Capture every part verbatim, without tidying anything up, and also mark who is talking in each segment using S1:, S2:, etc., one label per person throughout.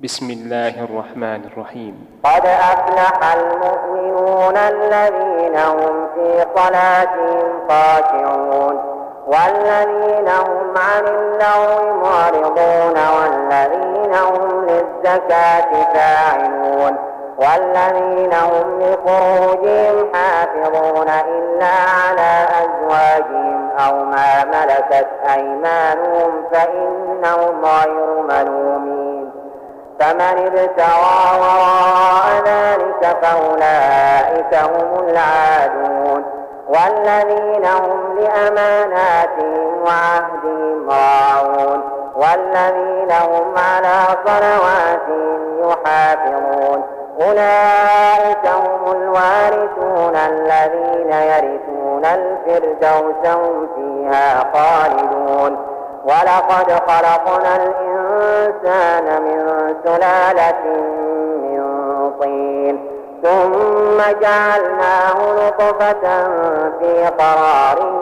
S1: بسم الله الرحمن الرحيم.
S2: قد أفلح المؤمنون الذين هم في صلاتهم خاشعون والذين هم عن اللغو معرضون والذين هم للزكاة فاعلون والذين هم لفروجهم حافظون إلا على أزواجهم أو ما ملكت أيمانهم فإنهم غير ملومين. فمن ابتغى وراء ذلك فأولئك هم العادون والذين هم لأماناتهم وعهدهم راعون والذين هم على صلواتهم يحافظون أولئك هم الوارثون الذين يرثون الفردوس هم فيها خالدون. ولقد خلقنا الإنسان من سلالة من طين ثم جعلناه نطفة في قرار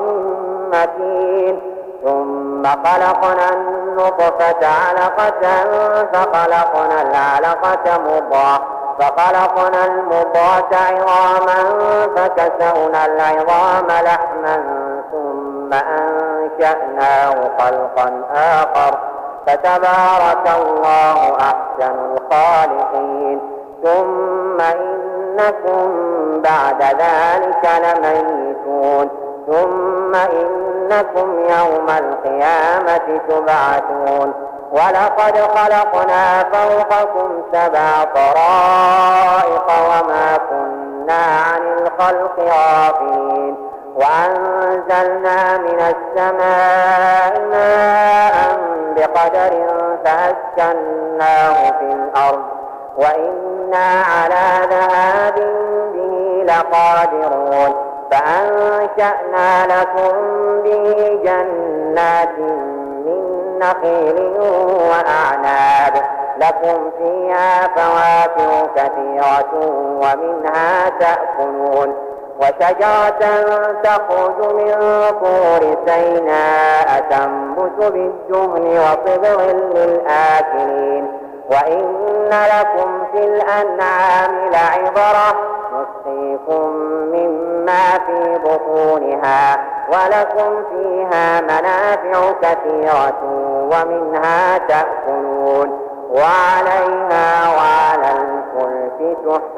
S2: مكين ثم خلقنا النطفة علقة فخلقنا العلقة مضغة فخلقنا المضغة عظاما فكسونا العظام لحما ثم أنشأناه خلقا آخر فتبارك الله أحسن الخالقين. ثم إنكم بعد ذلك لميتون ثم إنكم يوم القيامة تبعثون. ولقد خلقنا فوقكم سبع طرائق وما كنا عن الخلق غافلين وأنزلنا من السماء ماء بقدر فأسكناه في الأرض وإنا على ذهاب به لقادرون. فأنشأنا لكم به جنات من نخيل وأعناب لكم فيها فواكه كثيرة ومنها تأكلون وشجرة تخرج من طور سيناء تنبت بالدهن وصبغ للآكلين. وإن لكم في الأنعام لعبرة نسقيكم مما في بطونها ولكم فيها منافع كثيرة ومنها تأكلون وعليها وعلى الفلك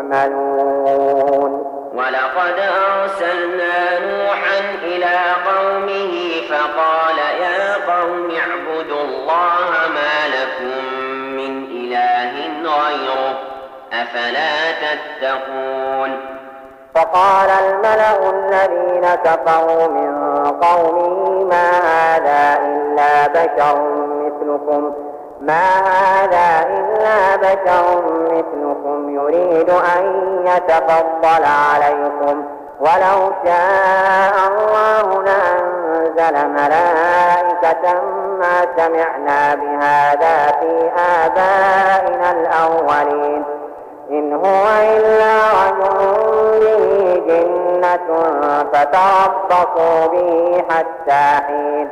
S2: تحملون.
S3: ولقد أرسلنا نوحا إلى قومه فقال يا قوم اعبدوا الله ما لكم من إله غيره أفلا تتقون.
S2: فقال الملأ الذين كفروا من قومه ما هذا إلا بشر مثلكم ما هذا إلا بشر مثلكم يريد أن يتفضل عليكم ولو شاء الله لأنزل ملائكة ما سمعنا بهذا في آبائنا الأولين إن هو إلا رجل به جنة فتربصوا به حتى حين.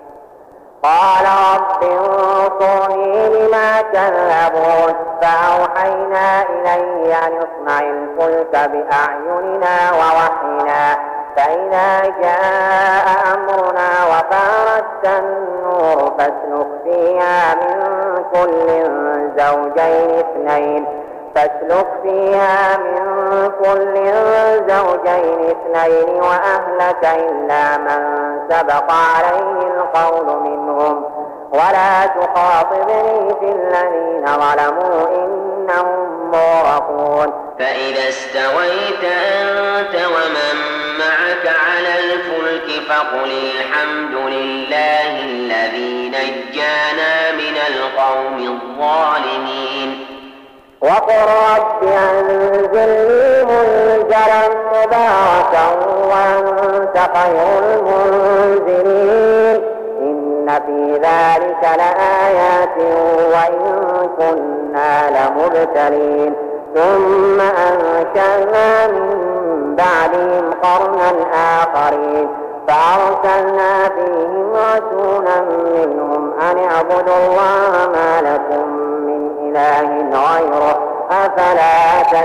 S2: قال رب انصرني بما كذبون فأوحينا إليه أن اصنع الفلك بأعيننا ووحينا فإذا جاء أمرنا وفارت النور فاسلك فيها من كل زوجين اثنين فاسلك فيها من كل زوجين اثنين وأهلك إلا من سبق عليه القول منهم ولا تخاطبني في الذين ظلموا إنهم مغرقون.
S3: فإذا استويت أنت ومن معك على الفلك فقل الحمد لله الذي نجانا من القوم الظالمين.
S2: وقل رب أنزلني منزلا مباركا وأنت خير المنزلين إن في ذلك لآيات وإن كنا لمبتلين. ثم أنشأنا من بعدهم قرنا آخرين فأرسلنا فيهم رسولا منهم أن اعبدوا الله ما لكم من إله غيره أفلا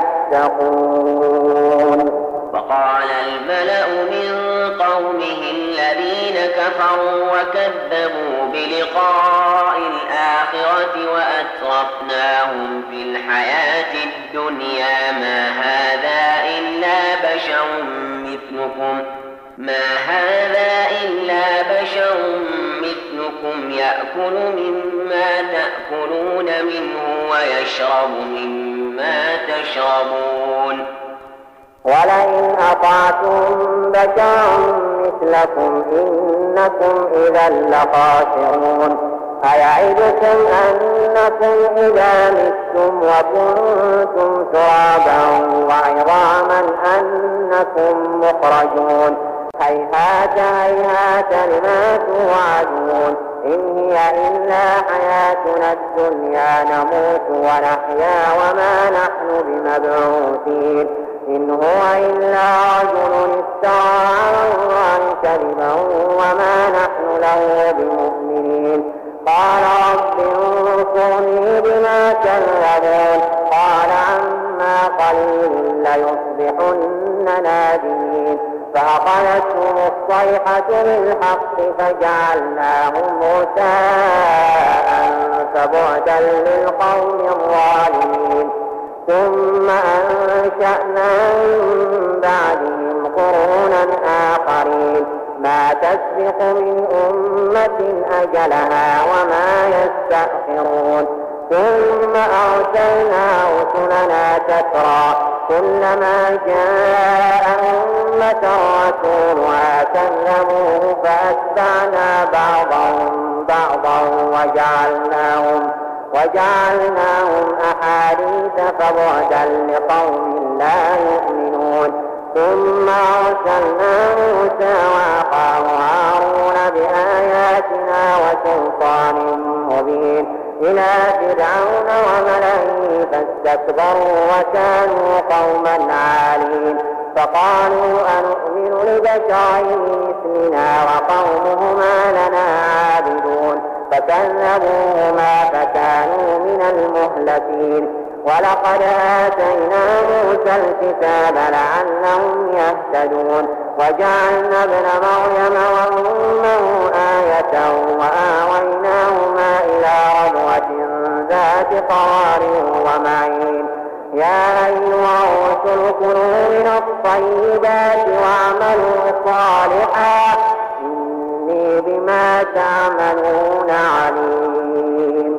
S2: تتقون.
S3: وقال الملأ من قومه الذين كفروا وكذبوا بلقاء الآخرة وأترفناهم في الحياة الدنيا ما هذا إلا بشر مثلكم ما هذا إلا بشر مثلكم يأكل مما تأكلون منه ويشرب مما تشربون.
S2: ولئن أطعتم بشرا مثلكم إنكم إذا لخاسرون. أيعدكم أنكم إذا متم وكنتم ترابا وعظاما أنكم مخرجون. هيهات هيهات لما توعدون. إن هي إلا حياتنا الدنيا نموت ونحيا وما نحن بمبعوثين. إن هو إلا رجل افترى على الله كذبا وما نحن له بمؤمنين. قال رب انصرني بما كذبون. قال عما قليل ليصبحن نادمين. فأخذتهم الصيحة بالحق فجعلناهم غثاء فبعدا للقوم الظالمين. ثم أنشأنا من بعدهم قرونا آخرين ما تسبق من أمة أجلها وما يستأخرون. ثم أرسلنا رسلنا تترى كلما جاء أمة رسولها كذبوه فأتبعنا بعضهم بعضا وجعلناهم وجعلناهم أحاديث فبعدا لقوم لا يؤمنون. ثم أرسلنا موسى وأخاه هارون بآياتنا وسلطان مبين إلى فرعون وملئه فاستكبروا وكانوا قوما عالين. فقالوا أنؤمن لبشرين مثلنا وقومهما لنا عابدون. فكذبوهما فكانوا من المهلكين. ولقد آتينا موسى الكتاب لعلهم يهتدون. وجعلنا ابن مريم وأمه آية وآويناهما إلى ربوة ذات قرار ومعين. يا أيها الرسل كلوا من الطيبات واعملوا صالحا إني بما تعملون عليم.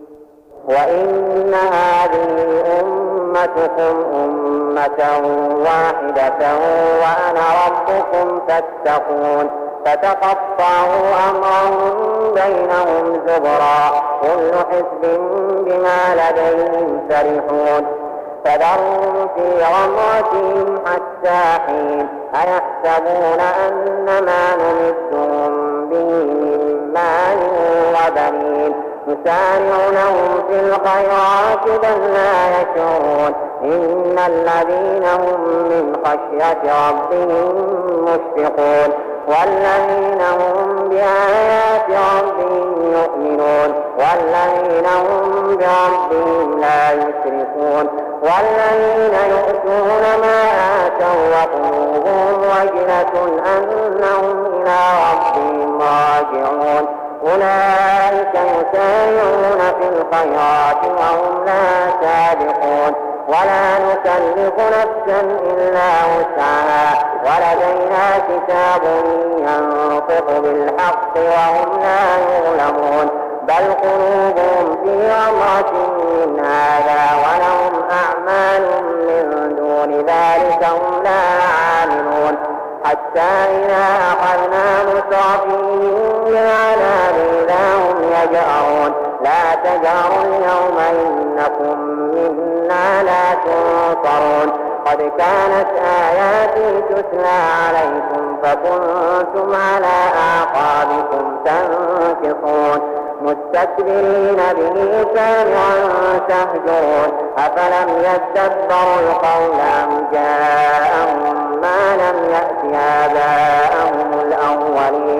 S2: وإن هذه أمتكم أمة واحدة وأنا ربكم فاتقون. فتقطعوا أمرهم بينهم زبرا كل حزب بما لديهم فرحون. فذرهم في غمرتهم حتى حين. أيحسبون أن ما نمدهم به من مال وبنين نسارع لهم في الخيرات بل لا يشعرون. إن الذين هم من خشية ربهم مشفقون والذين هم بآيات ربهم يؤمنون والذين هم بربهم لا يشركون والذين يؤتون ما آتوا وقلوبهم وجلة أنهم إلى ربهم راجعون. أولئك يسارعون في الخيرات وهم لا سابقون ولا نكلف نفسا إلا وسعها ولدينا كتاب ينطق بالحق وهم لا يظلمون. بل قلوبهم في غمرة من هذا ولهم أعمال من دون ذلك هم لا عاملون. حتى إذا أخذنا مترفيهم بالعذاب إذا هم يجأرون. لا تجأروا اليوم إنكم منا لا تنصرون. قد كانت آياتي تتلى عليكم فكنتم على أعقابكم تنكصون مستكبرين به سامعا تهجرون. أفلم يدبروا القول أم جاءهم ما لم يأت آباءهم الأولين.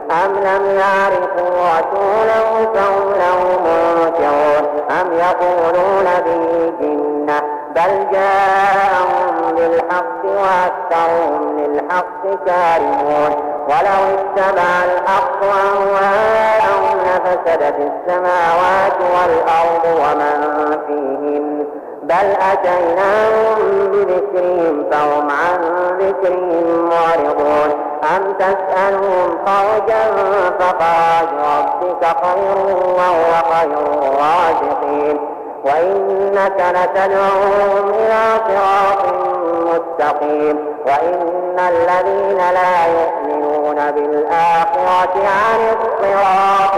S2: أم لم يعرفوا رسوله فهم له منكرون أم يقولون به جنة بل جاءهم بالحق وأكثرهم للحق كارهون ولو اتبع الحق أهواءهم لفسدت السماوات والأرض ومن فيهن بل أتيناهم بذكرهم فهم عن ذكرهم معرضون أم تسألهم خرجا فخرج ربك خير وهو خير الرازقين وإنك لتدعوهم إلى صراط مستقيم وإن الذين لا يؤمنون بالآخرة عن الصراط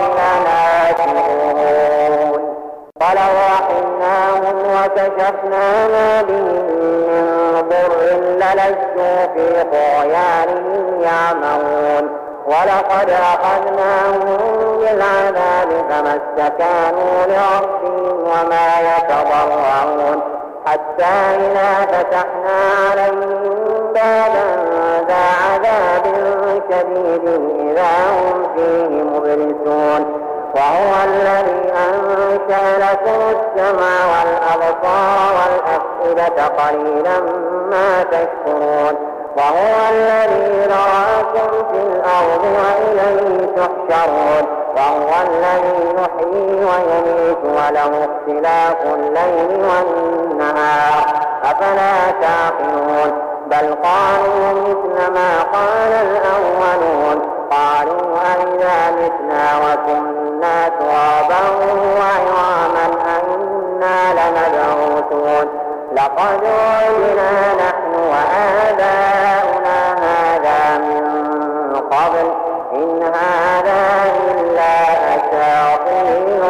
S2: لناكبون ولو رحمناهم وكشفنا ما بهم من ضر للجوا في طغيانهم يعمهون ولقد أخذناهم بالعذاب فما استكانوا لربهم وما يتضرعون حتى إذا فتحنا عليهم بابا ذا عذاب شديد إذا هم فيه مبلسون وهو الذي أنشأ لكم السمع والأبصار والأفئدة قليلا ما تشكرون وهو الذي رآكم في الأرض وإليه تحشرون وهو الذي يحيي ويميت وله اختلاف الليل والنهار أفلا تعقلون بل قالوا مثل ما قال الأولون قالوا أئذا متنا وكنا ترابا وعظاما أئنا لمبعوثون لقد وعدنا نحن وآباؤنا هذا من قبل إن هذا إلا أساطير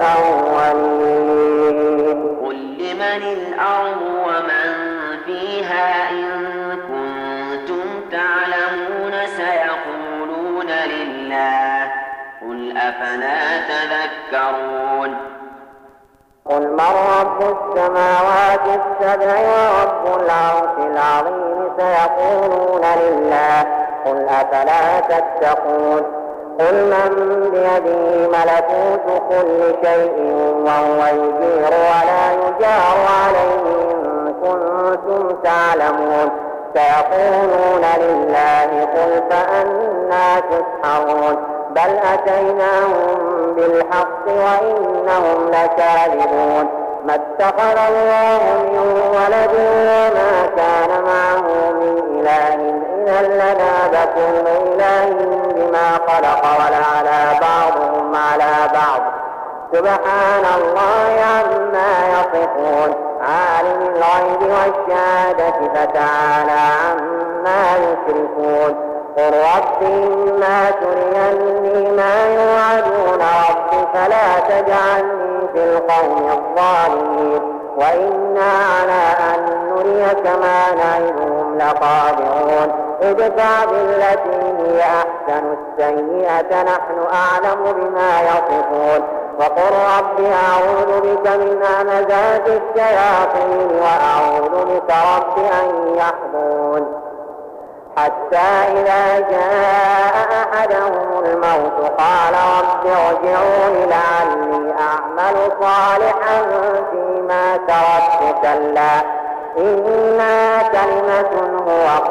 S2: الأولين
S3: قل لمن الأرض ومن فيها إن كنتم تعلمون سيقولون لله قل أفلا تذكرون
S2: قل من رب السماوات السبع ورب العرش العظيم سيقولون لله قل أفلا تتقون قل من بيده ملكوت كل شيء وهو يجير ولا يجار عليه إن كنتم تعلمون سيقولون لله قل فأنى تسحرون بل أتيناهم بالحق وإنهم لكاذبون ما اتخذ الله من ولد وما كان معه من إله إذا لذهب كل إله بما خلق ولعلى بعضهم على بعض سبحان الله عما يصفون عالم الغيب والشهادة فتعالى عما يشركون قل رب إما تريني ما يوعدون رب فلا تجعلني في القوم الظالمين وإنا على أن نريك ما نعدهم لقادرون ادفع بالتي هي أحسن السيئة نحن أعلم بما يصفون وقل رب أعوذ بك من همزات الشياطين وأعوذ بك رب أن يحضرون حتى إذا جاء أحدهم الموت قال رب ارجعون لعلي أعمل صالحا فيما تركت كلا إنها كلمة هو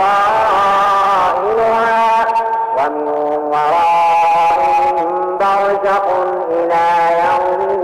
S2: قائلها ومن ورائهم برزخ إلى يوم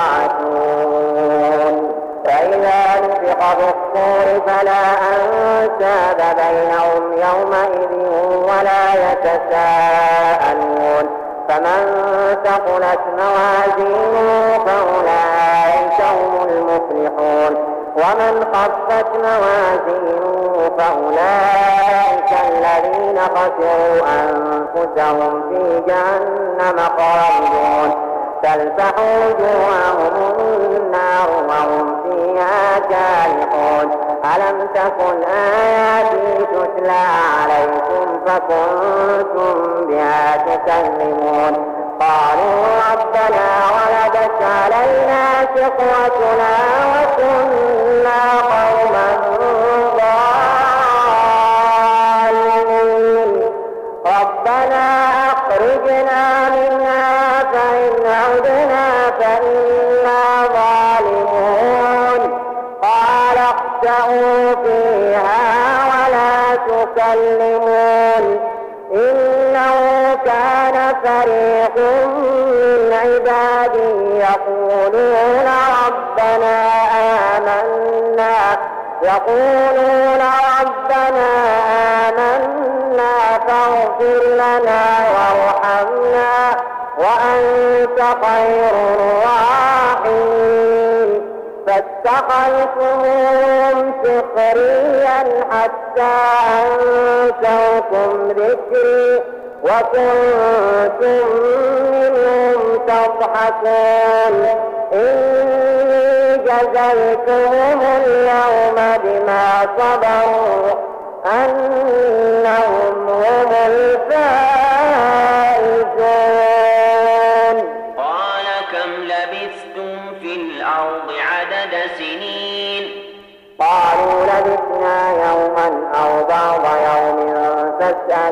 S2: يبعثون فإذا نفخ في الصور فلا أنساب بينهم يومئذ ولا يتساءلون فمن ثقلت موازينه فأولئك هم المفلحون ومن خفت موازينه فأولئك الذين خسروا أنفسهم في جهنم خالدون تلفح وجوههم النار وهم فيها كالحون ألم تكن آياتي تتلى عليكم فكنتم بها تكذبون قالوا ربنا غلبت علينا شقوتنا وكنا قوما ضالين ربنا أخرجنا تخسأوا فيها ولا تكلمون إنه كان فريق من عبادي يقولون ربنا آمنا يقولون ربنا آمنا فاغفر لنا وارحمنا وأنت خير الراحمين فاتخذتموهم سخريا حتى أنسوكم ذكري وكنتم منهم تضحكون إني جزيتهم اليوم بما صبروا أنهم هم الفائزون.
S3: قال كم لبثتم في الأرض عدد سنين
S2: قالوا لبثنا يوما أو بعض يوم فاسأل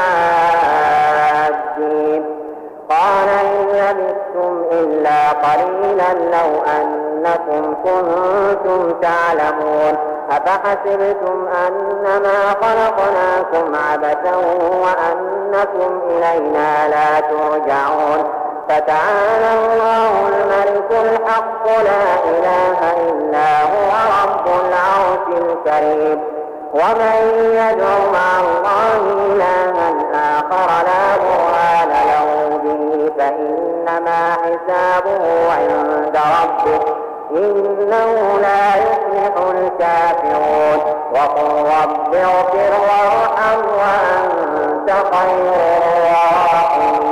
S2: العادين قال إن لبثتم إلا قليلا لو أنكم كنتم تعلمون أفحسبتم أنما خلقناكم عبثا وأنكم إلينا لا ترجعون فتعالى الله الملك الحق لا إله إلا هو رب العرش الكريم ومن يدع مع الله إلها آخر لا برهان له به فإنما حسابه عند ربه إنه لا يفلح الكافرون وقل رب اغفر وارحم وأنت خير الراحمين.